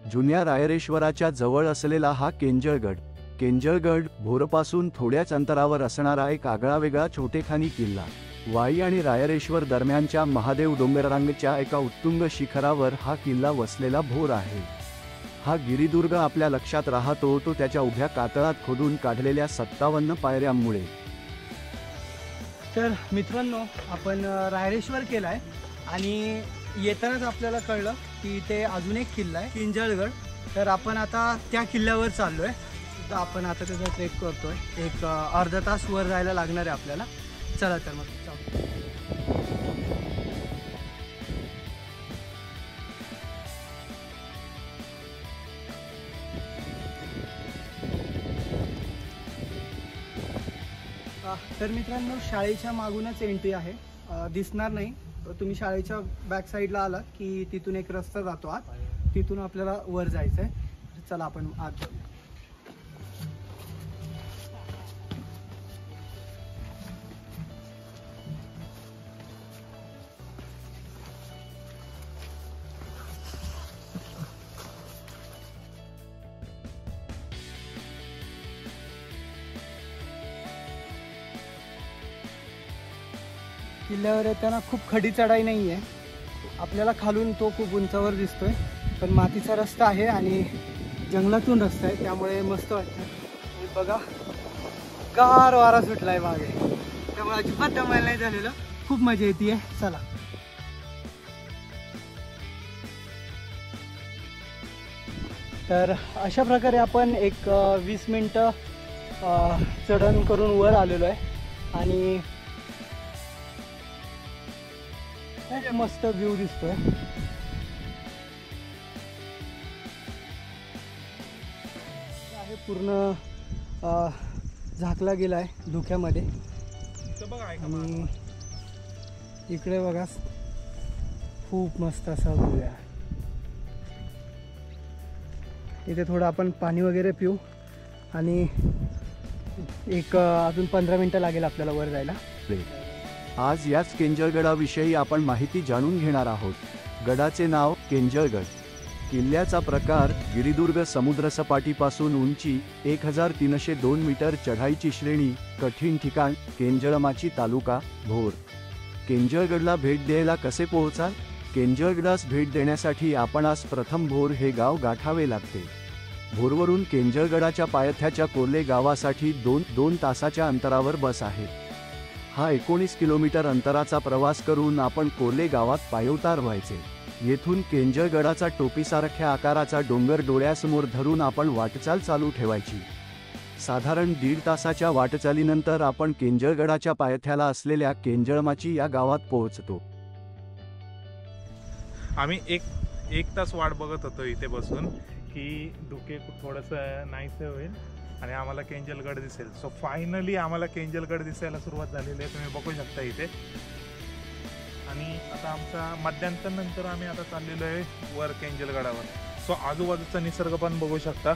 जुन्या रायरेश्वराच्या जवळ असलेला हा केंजळगड. केंजळगड भोरपासून थोड्याच अंतरावर असणारा एक आगळावेगळा छोटेखानी किल्ला. वाई आणि रायरेश्वर दरम्यानच्या महादेव डोंगररांगेच्या एका उत्तुंग शिखरावर हा किल्ला वसलेला भोर आहे. हा गिरिदुर्ग आपल्या लक्षात राहतो तो त्याच्या उभ्या कातळात खोदून काढलेल्या 57 पायऱ्यांमुळे. तर मित्रांनो, आपण रायरेश्वर केलाय आणि येतानाच आपल्याला कळलं की इथे अजून एक किल्ला आहे केंजळगड. तर आपण आता त्या किल्ल्यावर चाललोय. तर आपण आता त्याचा ट्रेक करतोय. एक अर्धा तास वर जायला लागणार आहे आपल्याला. चला तर मग चालू. तर मित्रांनो, शाळेच्या मागूनच एंट्री आहे. दिसणार नाही, तुम्ही शाळेच्या बॅक साईडला आलात की तिथून एक रस्ता जातो आत, तिथून आपल्याला वर जायचं आहे. चला आपण आत जाऊ. किल्ल्यावर येताना खूप खडी चढाई नाही आहे. आपल्याला खालून तो खूप उंचावर दिसतोय, पण मातीचा रस्ता आहे आणि जंगलातून रस्ता आहे, त्यामुळे मस्त वाटतं. आणि बघा, गार वारा सुटलाय मागे, त्यामुळे अजिबात दमायला नाही झालेलं. खूप मजा येते. चला. तर अशा प्रकारे आपण एक 20 मिनिटं चढण करून वर आलेलो आहे आणि मस्त व्ह्यू दिसतोय. आहे पूर्ण झाकला गेलाय धुक्यामध्ये. आणि इकडे बघा, खूप मस्त असा व्ह्यू आहे. इथे थोडं आपण पाणी वगैरे पिऊ आणि एक अजून 15 मिनिटं लागेल आपल्याला वर जायला. आज याच केंजळगडाविषयी आपण माहिती जाणून घेणार आहोत. गडाचे नाव केंजळगड. किल्ल्याचा प्रकार गिरिदुर्ग. समुद्रसपाटीपासून उंची 1302 मीटर. चढाईची श्रेणी कठीण ठिकाण केंजळमाची तालुका भोर. केंजळगडला भेट द्यायला कसे पोहोचाल? केंजळगडास भेट देण्यासाठी आपणास प्रथम भोर हे गाव गाठावे लागते. भोरवरून केंजळगडाच्या पायथ्याच्या कोर्ले गावासाठी 2 तासाच्या अंतरावर बस आहे. हा 19 किलोमीटर अंतराचा प्रवास करून आपण कोर्ले गावात पायउतार व्हायचे. येथून केंजळगडाचा टोपीसारख्या आकाराचा डोंगर डोळ्यासमोर धरून आपण वाटचाल चालू ठेवायची. साधारण 1.5 तासाच्या वाटचालीनंतर आपण केंजळगडाच्या पायथ्याला असलेल्या केंजळमाची या गावात पोहोचतो. आम्ही एक तास वाट बघत होतो इथे बसून की धुके थोडंसं नाहीसे होईल आणि आम्हाला केंजळगड दिसेल. सो फायनली आम्हाला केंजळगड दिसायला सुरुवात झालेली आहे, तुम्ही बघू शकता इथे. आणि आता आमचा मध्यान्तर आम्ही आता चाललेलो आहे वर केंजळगडावर. सो आजूबाजूचा निसर्ग पण बघू शकता.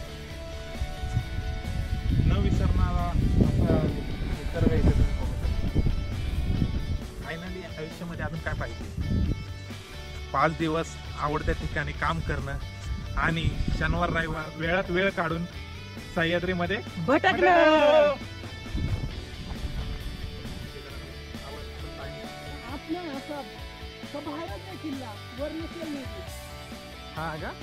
न विसरणारा असा निसर्ग इथे तुम्ही बघू शकता. फायनली आयुष्यामध्ये अजून काय पाहिजे? 5 दिवस आवडत्या ठिकाणी काम करणं आणि शनिवार रविवार वेळात वेळ काढून सह्याद्रीमध्ये भटकणं. हा का?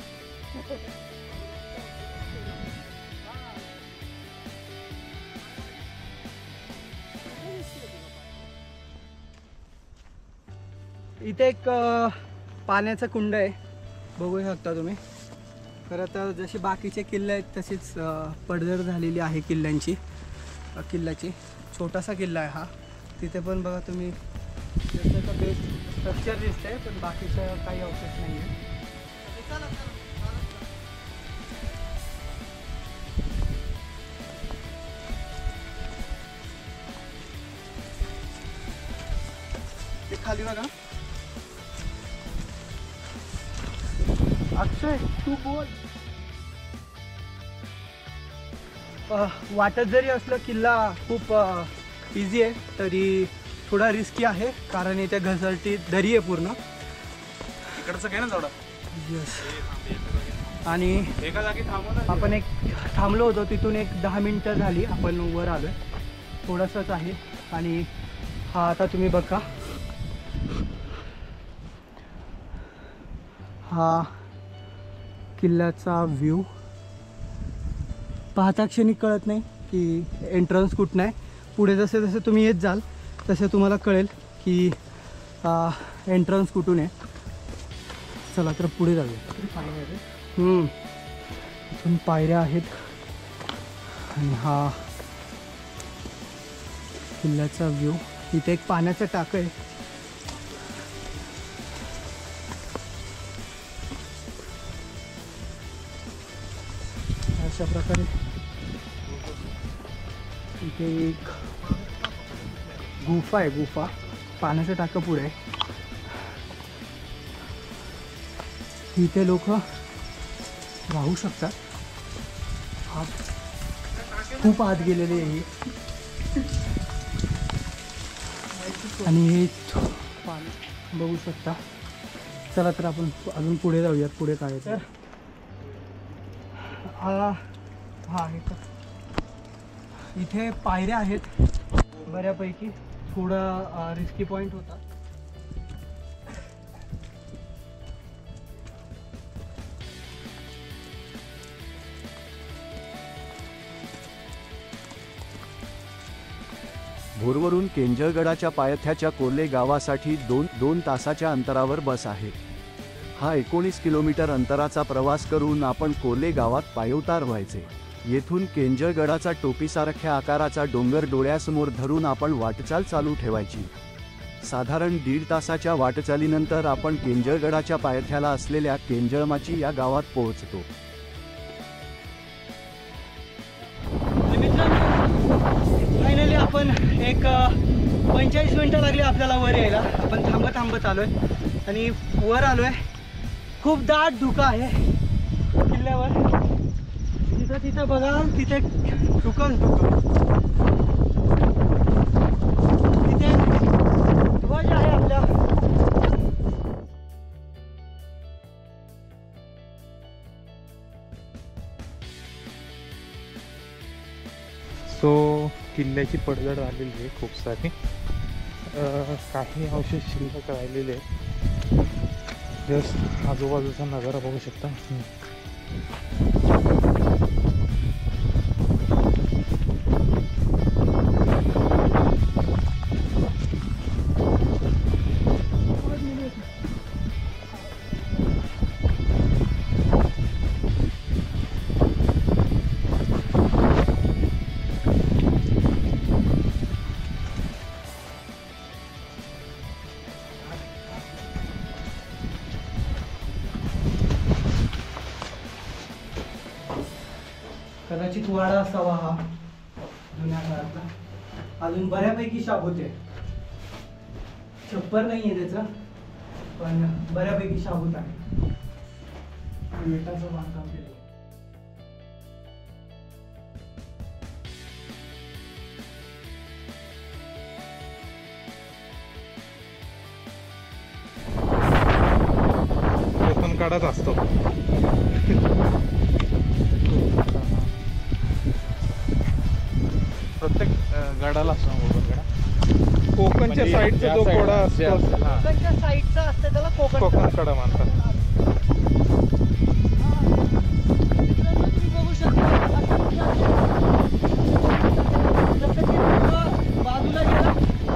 इथे एक पाण्याचा कुंड आहे, बघू शकता तुम्ही. खरं तर जसे बाकीचे किल्ले आहेत तशीच पडझड झालेली आहे किल्ल्याची. छोटासा किल्ला आहे हा. तिथे पण बघा तुम्ही, त्याचं बेस स्ट्रक्चर दिसतंय, पण बाकीचं काही अवशेष नाही आहे. ते खाली बघा. अक्षय, तू बोल. वाटत जरी असलं किल्ला खूप इझी आहे, तरी थोडा रिस्की आहे, कारण इथे घसरती दरी आहे पूर्ण. इकडचं काय ना थोडं. यस. आणि एका जागी थांबून आपण एक थांबलो होतो, तिथून एक 10 मिनटं झाली आपण वर आलो आहे, थोडंसंच आहे. आणि हा आता तुम्ही बघा, हा किल्ल्याचा व्ह्यू पाहता क्षणी कळत नाही की एंट्रन्स कुठं आहे. पुढे जसे जसे तुम्ही येत जाल तसे तुम्हाला कळेल की एंट्रन्स कुठून आहे. चला तर पुढे जाऊया. इथून पायऱ्या आहेत आणि हा किल्ल्याचा व्ह्यू. इथे एक पाण्याचं टाकं आहे. अशा प्रकारे इथे एक गुफा आहे. गुफा पाण्याचं टाकं पुढे आहे. इथे लोक राहू शकतात. खूप आत गेलेले आहे आणि हे पाणी बघू शकता. चला तर आपण अजून पुढे जाऊयात. पुढे काय आहे तर हा आहे तर इथे पायऱ्या आहेत बऱ्यापैकी. थोडा रिस्की पॉईंट होता. भोरवरून केंजळगडाच्या पायथ्याच्या कोल्हे गावासाठी 2 तासाच्या अंतरावर बस आहे. हा 19 किलोमीटर अंतराचा प्रवास करून आपण कोल्हे गावात पायउतार व्हायचे. येथून केंजळगडाचा टोपीसारख्या आकाराचा डोंगर डोळ्यासमोर धरून आपण वाटचाल चालू ठेवायची. साधारण 1.5 तासाच्या वाटचालीनंतर आपण केंजळगडाच्या पायथ्याला असलेल्या केंजळमाची या गावात पोहोचतो. फायनली आपण एक 45 मिनटं लागली आपल्याला वर यायला. आपण थांबत आलोय आणि वर आलोय. खूप दाट धुकं आहे किल्ल्यावर. तिथं बघा, तिथे धुकं तिथे ध्वज आहे आपल्या. सो किल्ल्याची पडझड आलेली आहे खूप सारी. काही अवशेष शिल्लक राहिलेले आहेत. जस्ट आजूबाजूचा नजारा बघू शकता. कदाचित वाडा असावा हा जुन्या काळातला. अजून बऱ्यापैकी शाबूत आहे. छप्पर नाही आहे त्याचं, पण बऱ्यापैकी शाबूत आहे. विटाचं बांधकाम केलं. कोकण काढत असतो. प्रत्येक गडाला असतो कोकणच्या साईडचा जो कोडा असतो, कोकणच्या साईडचा असतं त्याला कोकण कडा म्हणतात. तुम्ही बघू शकता बाजूला गेला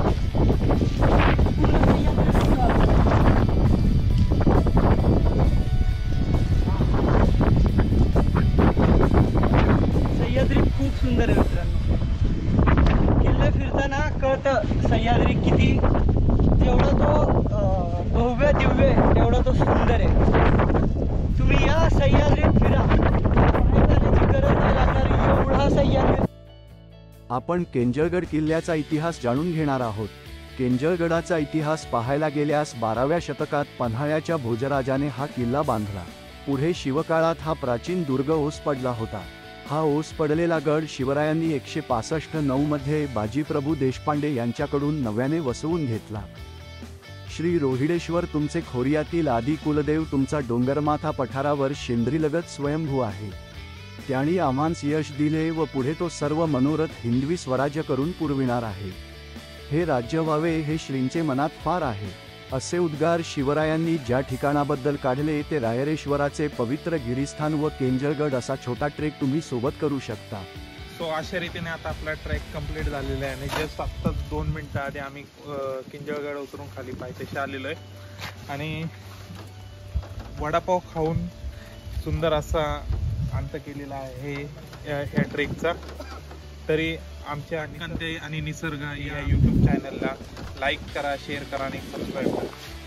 सह्याद्री खूप सुंदर आहे मित्रांनो. किल्ले फिरताना कळतं सह्याद्री किती, जेवढा तो भव्य दिव्य आहे तेवढा तो सुंदर आहे. तुम्ही या सह्याद्रीत फिरा, बाहेर जाण्याची गरज नाही लागणार. एवढा सह्याद्री. आपण केंजळगड किल्ल्याचा इतिहास जाणून घेणार आहोत. केंजळगडाचा इतिहास पाहायला गेल्यास 12व्या शतकात पन्हाळ्याच्या भोजराजाने हा किल्ला बांधला. पुढे शिवकाळात हा प्राचीन दुर्ग ओस पडला होता. हा ओस पडलेला गड शिवरायांनी 165-9 मध्ये बाजीप्रभू देशपांडे यांच्याकडून नव्याने वसवून घेतला. श्री रोहिडेश्वर तुमचे खोरियातील आदी कुलदेव तुमचा डोंगरमाथा पठारावर शेंद्रीलगत स्वयंभू आहे. त्यांनी आम्हास यश दिले व पुढे तो सर्व मनोरथ हिंदवी स्वराज्य करून पुरविणार आहे. हे राज्य व्हावे हे श्रींचे मनात फार आहे. असे उद्गार शिवरायांनी ज्या ठिकाणाबद्दल काढले ते रायरेश्वराचे पवित्र गिरीस्थान व केंजळगड असा छोटा ट्रेक तुम्ही सोबत करू शकता. सो अशा रीतीने आता आपला ट्रेक कंप्लीट झालेला आहे आणि जस्ट आत्ताच 2 मिनिटं आधी आम्ही किंजळगड उतरून खाली पायथ्याशी आलेलो आहे आणि वडापाव खाऊन सुंदर असा अंत केलेला आहे या ट्रेकचा. तरी आमच्या निकांते आणि निसर्ग या यूट्यूब चॅनलला लाईक करा, शेअर करा आणि सबस्क्राईब करा.